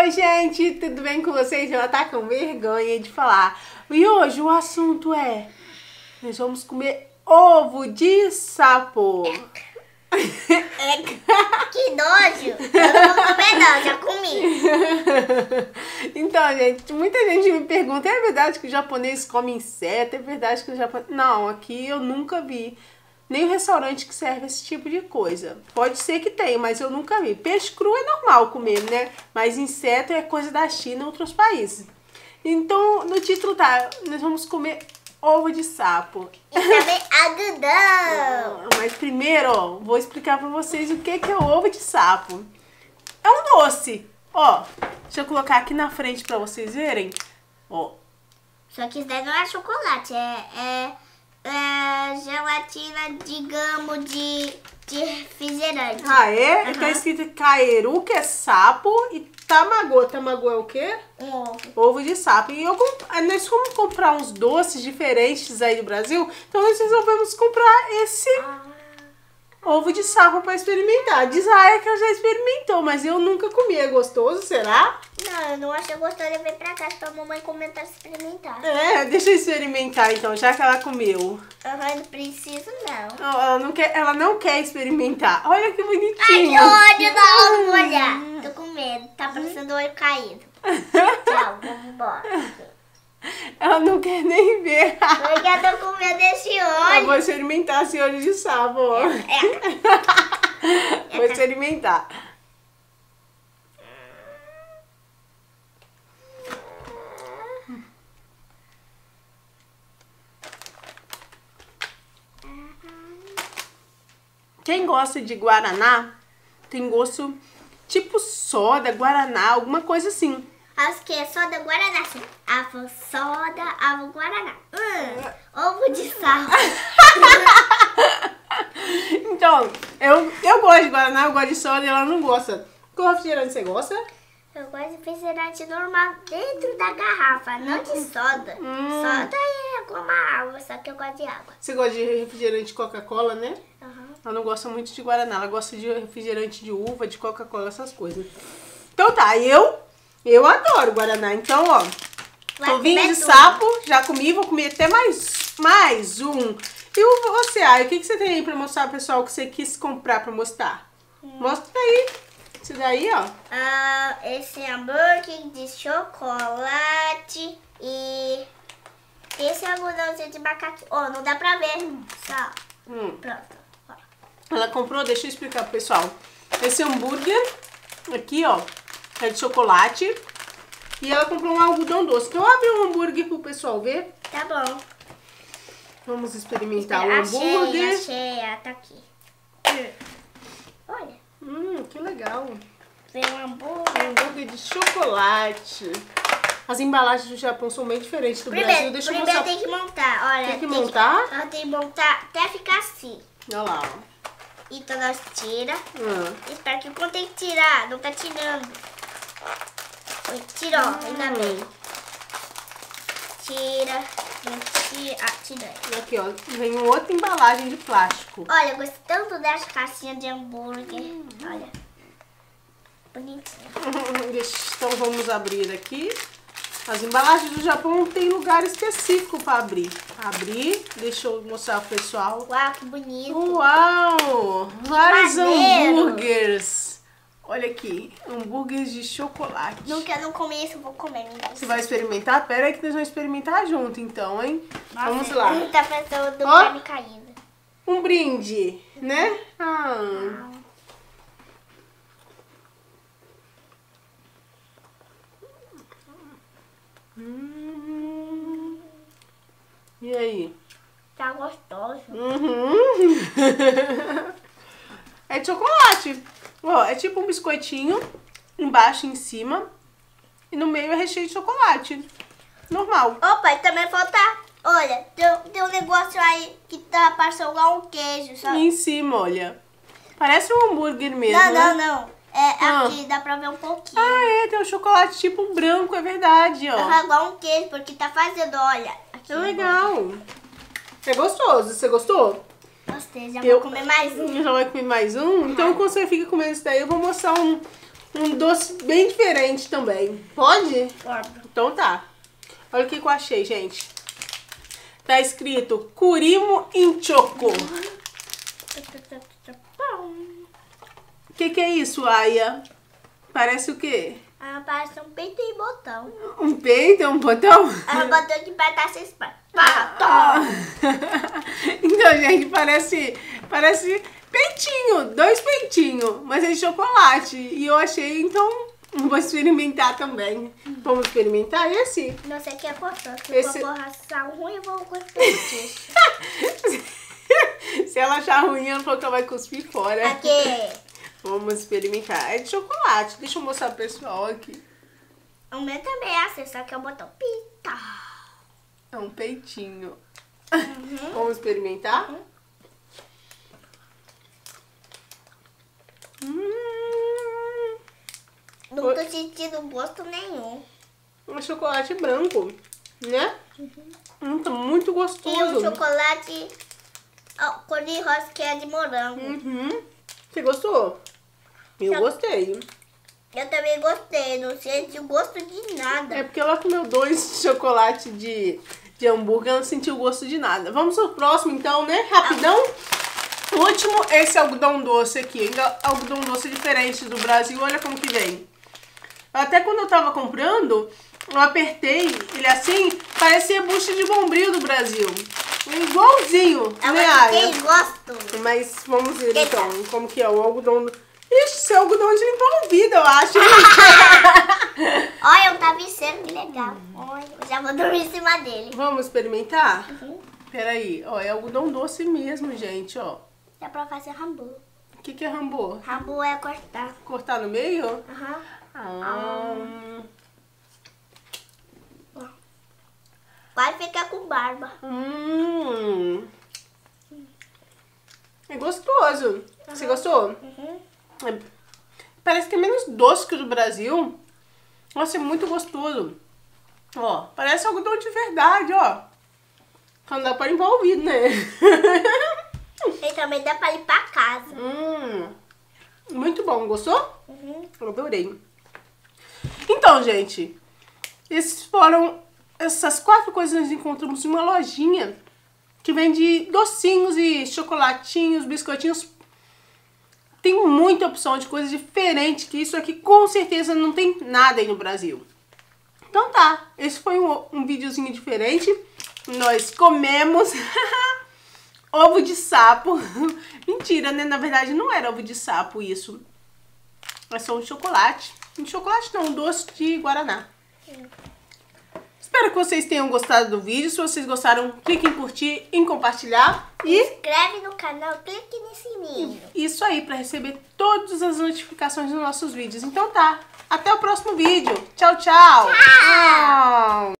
Oi, gente, tudo bem com vocês? Ela tá com vergonha de falar. E hoje o assunto é: nós vamos comer ovo de sapo. Que nojo! Eu não vou comer não, já comi. Então, gente, muita gente me pergunta: é verdade que o japonês come inseto? É verdade que o japonês... Não, aqui eu nunca vi nem o restaurante que serve esse tipo de coisa. Pode ser que tenha, mas eu nunca vi. Peixe cru é normal comer, né? Mas inseto é coisa da China e outros países. Então, no título tá: nós vamos comer ovo de sapo. E também algodão. Mas primeiro, ó, vou explicar pra vocês o que é o ovo de sapo. É um doce. Ó, deixa eu colocar aqui na frente pra vocês verem. Ó. Só que isso daí não é chocolate, é gelatina, digamos, de refrigerante. Ah, é? Uhum. Tá escrito caeru, que é sapo, e tamagô. Tamagô é o quê? Um ovo. Ovo de sapo. E nós fomos comprar uns doces diferentes aí do Brasil, então nós resolvemos comprar esse ovo de sapo pra experimentar. Diz a Aya que ela já experimentou, mas eu nunca comi. É gostoso, será? Não, eu não achei gostoso, eu levei pra casa pra mamãe comentar se experimentar. É, deixa eu experimentar então, já que ela comeu. Não preciso não. Ela não quer experimentar. Olha que Ai, que bonitinho. ódio, não, não vou olhar. Tô com medo, tá parecendo o olho caído. Tchau, vamos embora. Ela não quer nem ver. Porque eu tô com medo desse Eu olho. vou experimentar esse olho de sapo, ó. Vou experimentar. Quem gosta de guaraná, tem gosto tipo soda, guaraná, alguma coisa assim. Acho que é soda guaraná, sim. Avo soda, avo guaraná. Ovo de sapo. Então, eu gosto de guaraná, eu gosto de soda e ela não gosta. Qual refrigerante você gosta? Eu gosto de refrigerante normal dentro da garrafa, não de soda. Soda é como a água, só que eu gosto de água. Você gosta de refrigerante Coca-Cola, né? Uhum. Ela não gosta muito de guaraná, ela gosta de refrigerante de uva, de Coca-Cola, essas coisas. Então tá, eu adoro guaraná. Então, ó, ovinho de sapo, já comi, vou comer até mais um. E você, Aya, o que você tem aí pra mostrar pro pessoal que você quis comprar pra mostrar? Mostra aí. Esse daí, ó. Esse hambúrguer de chocolate e esse algodãozinho de abacate. Ó, não dá pra ver. Só. Pronto. Ó. Ela comprou, deixa eu explicar pro pessoal. Esse hambúrguer aqui, ó, é de chocolate. E ela comprou um algodão doce. Então eu abri um hambúrguer pro pessoal ver. Tá bom. Vamos experimentar o hambúrguer. Achei, tá aqui. Olha. Que legal. Vem um hambúrguer. Hambúrguer de chocolate. As embalagens do Japão são bem diferentes do Brasil. Deixa eu primeiro mostrar. tem que montar. Olha, Tem que montar? Tem que montar até ficar assim. Olha lá, ó. Então nós tira. Espera que quando tem que tirar, não tá tirando. Tirou, ainda bem. Tira. Tira. Aqui, ó. Vem outra embalagem de plástico. Olha, eu gosto tanto dessa caixinha de hambúrguer. Olha. Bonitinha. Então vamos abrir aqui. As embalagens do Japão tem lugar específico para abrir. Abrir, deixa eu mostrar pro pessoal. Uau, que bonito. Uau! Vários maneiro. hambúrgueres. Olha aqui, hambúrgueres de chocolate. Nunca não comi isso, vou comer. Você vai experimentar? Pera aí que nós vamos experimentar junto então, hein? Vamos lá. Tá parecendo do Ó. carne caída. Um brinde, né? E aí? Tá gostoso. É de chocolate. Ó, é tipo um biscoitinho, embaixo e em cima. E no meio é recheio de chocolate. Normal. Opa, e também falta... Olha, tem um negócio aí que tá parecendo igual um queijo, sabe? E em cima, olha. Parece um hambúrguer mesmo, né? Não. É aqui, dá pra ver um pouquinho. Ah, é, tem um chocolate tipo branco, é verdade, ó. É igual um queijo, porque tá fazendo, olha. Aqui, É legal. É gostoso, você gostou? Gostei, já vou comer mais um. Já vai comer mais um? Então, quando você fica comendo isso daí, eu vou mostrar um doce bem diferente também. Pode? Pode. Então tá. Olha o que eu achei, gente. Tá escrito Curimo in Choco. O que é isso, Aya? Parece o quê? Ah, parece um peito e botão. Um peito? Um botão? É um botão de batata espalha. Então, gente, parece peitinho, 2 peitinhos, mas é de chocolate. E eu achei, então, vou experimentar também. Vamos experimentar esse? Não sei o que é gostoso. Se Esse... for ração ruim, eu vou gostar disso. Se ela achar ruim, ela falou que ela vai cuspir fora. Aqui. Vamos experimentar. É de chocolate. Deixa eu mostrar pro pessoal aqui. O meu também é assim, só que é o botão pita. É um peitinho. Vamos experimentar? Não tô sentindo gosto nenhum. Um chocolate branco, né? Tá muito gostoso. E o chocolate cor de rosa que é de morango. Você gostou? Eu gostei. Eu também gostei, não senti o gosto de nada. É porque ela comeu 2 chocolates de hambúrguer, ela não sentiu o gosto de nada. Vamos pro próximo então, né? Rapidão. O último, esse algodão doce aqui. Ainda algodão doce diferente do Brasil. Olha como que vem. Até quando eu tava comprando, eu apertei ele assim, parecia bucha de bombril do Brasil. Igualzinho, né, Aya? Eu gosto. Mas vamos ver então, como que é o algodão... Ixi, esse é algodão de limpar o ouvido, eu acho. Olha, um travesseiro, que legal. Olha, eu já vou dormir em cima dele. Vamos experimentar? Peraí, ó, é algodão doce mesmo, gente, ó. Dá pra fazer rambu. O que é rambô? Rambu é cortar. Cortar no meio? Aham. Vai ficar com barba. É gostoso. Você gostou? Parece que é menos doce que o do Brasil. Nossa, é muito gostoso. Ó, parece algodão de verdade, ó. Só não dá pra limpar o ouvido, né? E também dá pra limpar a casa. Muito bom, gostou? Eu adorei. Então, gente, esses foram essas 4 coisas que nós encontramos em uma lojinha que vende docinhos e chocolatinhos, biscoitinhos. Tem muita opção de coisas diferentes, que isso aqui com certeza não tem nada aí no Brasil. Então tá, esse foi um videozinho diferente. Nós comemos ovo de sapo. Mentira, né? Na verdade não era ovo de sapo isso. É só um chocolate. Um chocolate não, um doce de guaraná. Espero que vocês tenham gostado do vídeo. Se vocês gostaram, clique em curtir, em compartilhar. E inscreve no canal, clique no sininho. Isso aí, para receber todas as notificações dos nossos vídeos. Então tá, até o próximo vídeo. Tchau, tchau. Tchau.